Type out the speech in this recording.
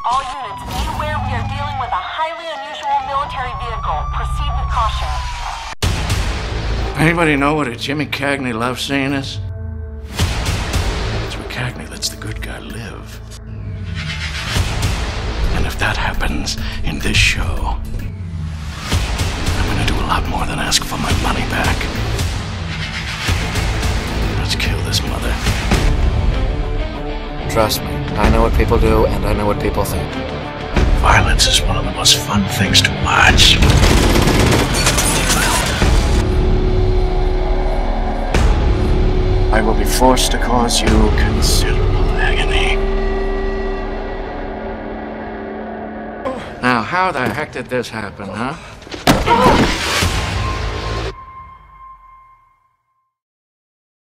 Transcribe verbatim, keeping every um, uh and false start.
All units, be aware we are dealing with a highly unusual military vehicle. Proceed with caution. Anybody know what a Jimmy Cagney love scene is? It's where Cagney lets the good guy live. And if that happens in this show, I'm gonna do a lot more than ask for my money back. Let's kill this mother. Trust me, I know what people do, and I know what people think. Violence is one of the most fun things to watch. I will be forced to cause you considerable agony. Now, how the heck did this happen, huh?